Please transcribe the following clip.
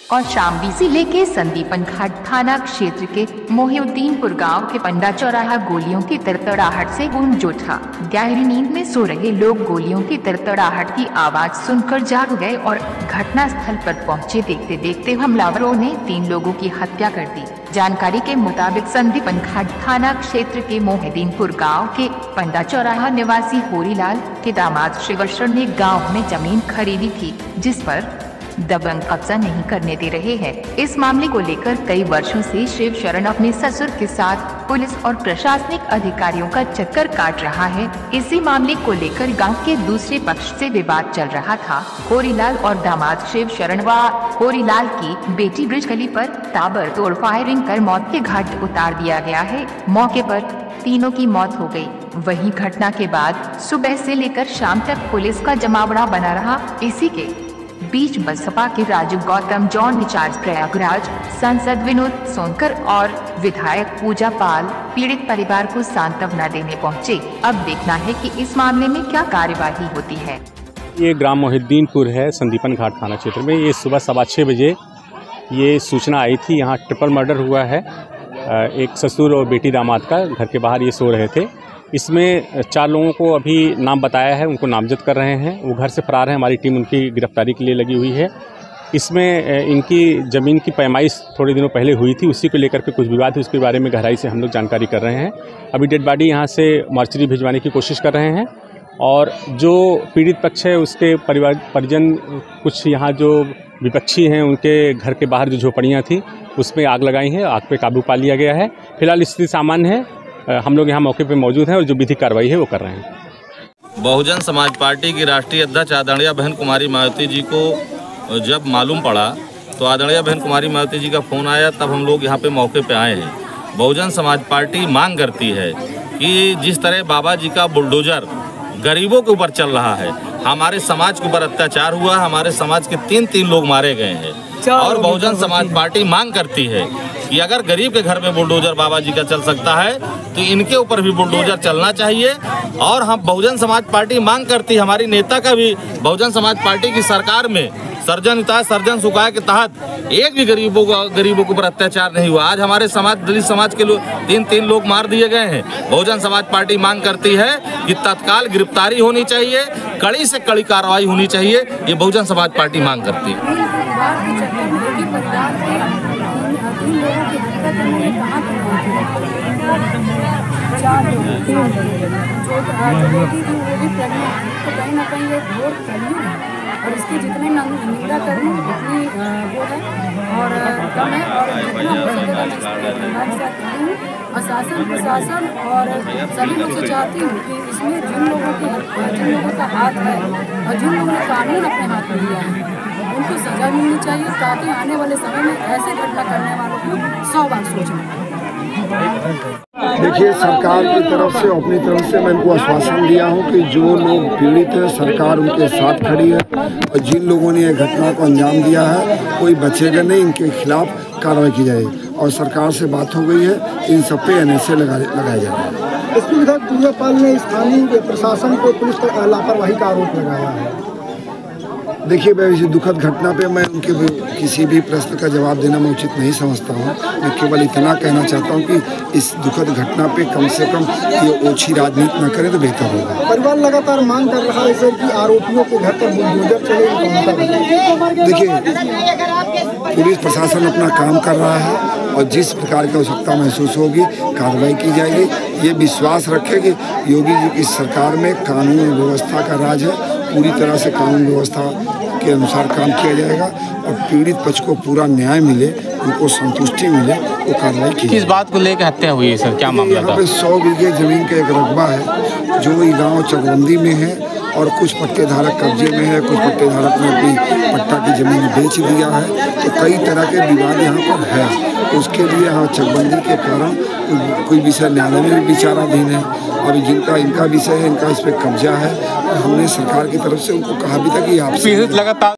और शामली जिले के संदीपन घाट थाना क्षेत्र के मोहिउद्दीनपुर गांव के पंडा चौराहा गोलियों की तड़तड़ाहट से गूंज उठा। गहरी नींद में सो रहे लोग गोलियों की तड़तड़ाहट की आवाज सुनकर जाग गए और घटना स्थल पर पहुंचे। देखते देखते हमलावरों ने 3 लोगों की हत्या कर दी। जानकारी के मुताबिक संदीपन घाट थाना क्षेत्र के मोहिउद्दीनपुर गांव के पंडा चौराहा निवासी होरीलाल के दामाद शिवशरण ने गाँव में जमीन खरीदी थी, जिस पर दबंग कब्जा नहीं करने दे रहे हैं। इस मामले को लेकर कई वर्षों से शिव शरण अपने ससुर के साथ पुलिस और प्रशासनिक अधिकारियों का चक्कर काट रहा है। इसी मामले को लेकर गांव के दूसरे पक्ष से विवाद चल रहा था। होरीलाल और दामाद शिव शरण व होरीलाल की बेटी ब्रिजगली पर ताबड़तोड़ फायरिंग कर मौत के घाट उतार दिया गया है। मौके पर तीनों की मौत हो गई। वहीं घटना के बाद सुबह से लेकर शाम तक पुलिस का जमावड़ा बना रहा। इसी के बीच बसपा के राजू गौतम जॉन इंचार्ज प्रयागराज, सांसद विनोद सोनकर और विधायक पूजा पाल पीड़ित परिवार को सांत्वना देने पहुंचे। अब देखना है कि इस मामले में क्या कार्यवाही होती है। ये ग्राम मोहिउद्दीनपुर है, संदीपन घाट थाना क्षेत्र में। ये सुबह 6:15 बजे ये सूचना आई थी, यहाँ ट्रिपल मर्डर हुआ है। एक ससुर और बेटी दामाद का घर के बाहर ये सो रहे थे। इसमें 4 लोगों को अभी नाम बताया है, उनको नामजद कर रहे हैं। वो घर से फरार हैं, हमारी टीम उनकी गिरफ्तारी के लिए लगी हुई है। इसमें इनकी ज़मीन की पैमाइश थोड़े दिनों पहले हुई थी, उसी को लेकर के कुछ विवाद है, उसके बारे में गहराई से हम लोग जानकारी कर रहे हैं। अभी डेड बॉडी यहाँ से मार्चरी भिजवाने की कोशिश कर रहे हैं और जो पीड़ित पक्ष है उसके परिजन कुछ यहाँ जो विपक्षी हैं उनके घर के बाहर जो झोपड़ियाँ थी उसमें आग लगाई है। आग पे काबू पा लिया गया है। फिलहाल स्थिति सामान्य है। हम लोग यहाँ मौके पे मौजूद हैं और जो विधिक कार्रवाई है वो कर रहे हैं। बहुजन समाज पार्टी की राष्ट्रीय अध्यक्ष आदरणीय बहन कुमारी मायावती जी को जब मालूम पड़ा तो आदरणीय बहन कुमारी मायावती जी का फ़ोन आया, तब हम लोग यहाँ पे मौके पे आए हैं। बहुजन समाज पार्टी मांग करती है कि जिस तरह बाबा जी का बुलडोजर गरीबों के ऊपर चल रहा है, हमारे समाज के ऊपर अत्याचार हुआ, हमारे समाज के 3 लोग मारे गए हैं और बहुजन समाज पार्टी मांग करती है कि अगर गरीब के घर में बुलडोजर बाबा जी का चल सकता है तो इनके ऊपर भी बुलडोजर चलना चाहिए। और हम बहुजन समाज पार्टी मांग करती है, हमारी नेता का भी बहुजन समाज पार्टी की सरकार में सर्जन सुखाए के तहत एक भी गरीबों के ऊपर अत्याचार नहीं हुआ। आज हमारे समाज दलित समाज के लोग 3 लोग मार दिए गए हैं। बहुजन समाज पार्टी मांग करती है कि तत्काल गिरफ्तारी होनी चाहिए, कड़ी से कड़ी कार्रवाई होनी चाहिए। ये बहुजन समाज पार्टी मांग करती है। और इसकी जितनी निंदा करूँ उतनी वो है और कम है और जितना हो सकेगा मैं चाहती हूँ और शासन प्रशासन और सभी लोग से चाहती हूँ कि इसमें जिन लोगों का हाथ है और जिन लोगों ने कानून अपने हाथ में लिया है उनको सजा मिलनी चाहिए, ताकि आने वाले समय में ऐसे घटना करने वालों को 100 बार सोचना। देखिए, सरकार की तरफ से अपनी तरफ से मैं इनको आश्वासन दिया हूं कि जो लोग पीड़ित हैं सरकार उनके साथ खड़ी है और जिन लोगों ने घटना को अंजाम दिया है कोई बचेगा नहीं, इनके खिलाफ कार्रवाई की जाएगी। और सरकार से बात हो गई है, इन सब पे NSA लगाया जाएगा। इसके विधायक पूजा पाल ने स्थानीय प्रशासन को पुलिस पर लापरवाही का आरोप लगाया है। देखिए, मैं इस दुखद घटना पे मैं उनके किसी भी प्रश्न का जवाब देना मैं उचित नहीं समझता हूँ। मैं केवल इतना कहना चाहता हूँ कि इस दुखद घटना पे कम से कम ये ओछी राजनीति न करें तो बेहतर होगा। परिवार लगातार मांग कर रहा है सर कि आरोपियों के घर पर बुलडोजर चले। देखिए, पुलिस प्रशासन अपना काम कर रहा है और जिस प्रकार की आवश्यकता महसूस होगी कार्रवाई की जाएगी। ये विश्वास रखें कि योगी जी की सरकार में कानून व्यवस्था का राज है। पूरी तरह से कानून व्यवस्था के अनुसार काम किया जाएगा और पीड़ित पक्ष को पूरा न्याय मिले, उनको संतुष्टि मिले, वो कार्रवाई की। किस बात को लेकर हत्या हुई है सर, क्या मामला था? यहाँ पे 100 बीघे जमीन का एक रकबा है जो ये गाँव चकबंदी में है और कुछ पट्टेधारक कब्जे में है, कुछ पट्टेधारक ने अपनी पट्टा की जमीन बेच दिया है। तो कई तरह के विवाद यहाँ पर है। तो उसके लिए यहाँ चकबंदी के कारण कोई विषय न्यायालय में भी विचाराधीन है और जिनका इनका विषय है, इनका इस पर कब्जा है। और हमने सरकार की तरफ से उनको कहा भी था कि आप लगातार